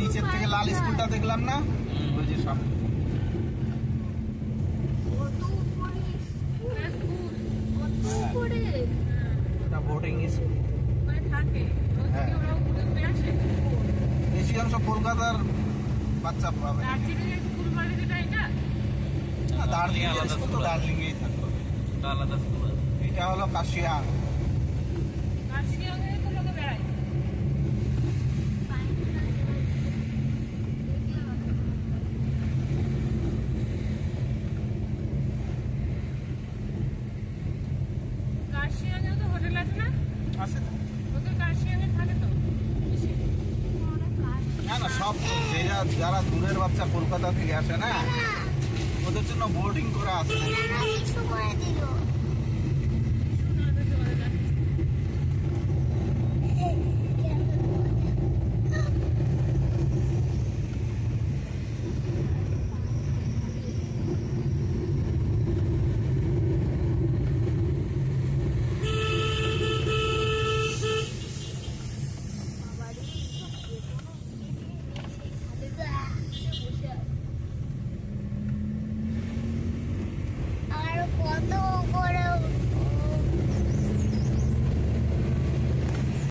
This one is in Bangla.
নিচের থেকে লাল স্কুলটা দেখলাম না, ওই যে সামনে। এটা বোর্ডিং স্কুল। বেশি অংশ কলকাতার বাচ্চা পাবে। দার্জিলিং স্কুল তো দার্জিলিংয়েই থাকবে, আলাদা স্কুল। এটা হলো কাশিয়াং। আছে না না, সব যারা দূরের বাচ্চা কলকাতা থেকে আসে না, ওদের জন্য বোর্ডিং করা আছে। কত বড়